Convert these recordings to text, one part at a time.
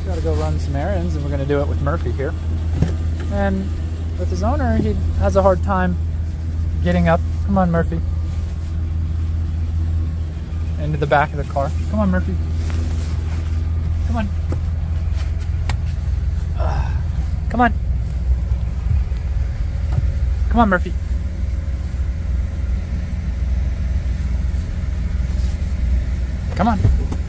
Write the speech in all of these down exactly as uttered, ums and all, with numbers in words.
Gotta go run some errands, and we're gonna do it with Murphy here. And with his owner, he has a hard time getting up. Come on, Murphy. Into the back of the car. Come on, Murphy. Come on. Uh, come on. Come on, Murphy. Come on.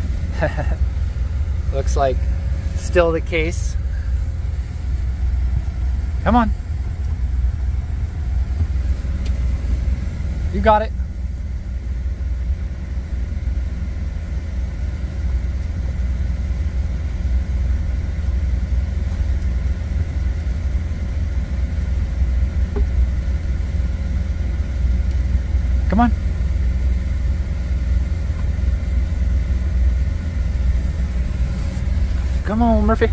Looks like still the case. Come on. You got it. Come on. Come on, Murphy.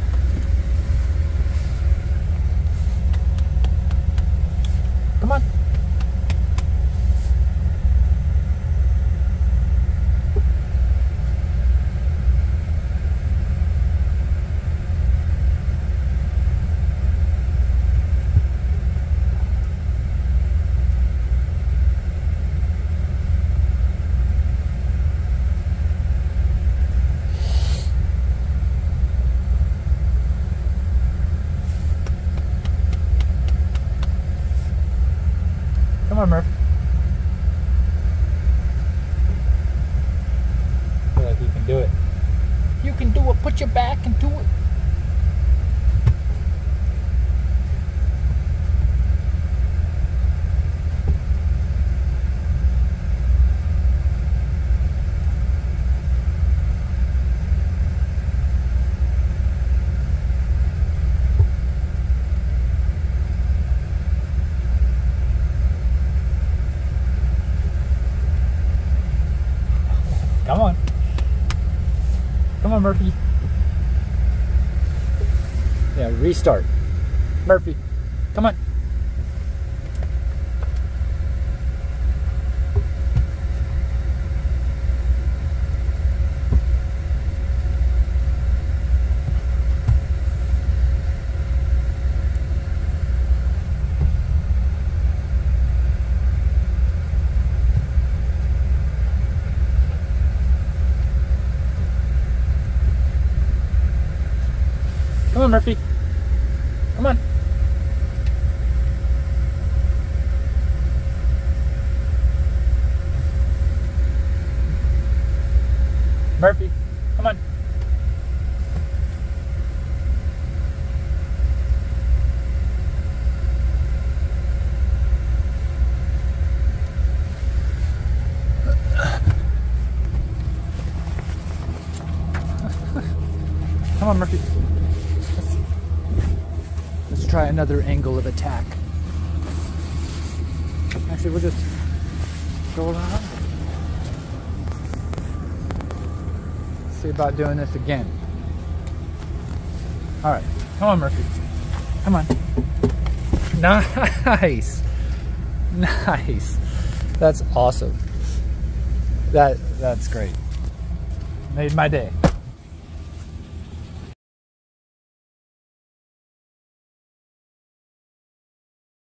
Come on. Come on, Murph. I feel like you can do it. You can do it. Put your back into it. Come on. Come on, Murphy. Yeah, restart. Murphy, come on. Come on, Murphy. Come on. Murphy, come on. Come on, Murphy. Let's try another angle of attack. Actually, we'll just go around. See about doing this again. All right, come on, Murphy. Come on. Nice. Nice. That's awesome. That that's great. Made my day.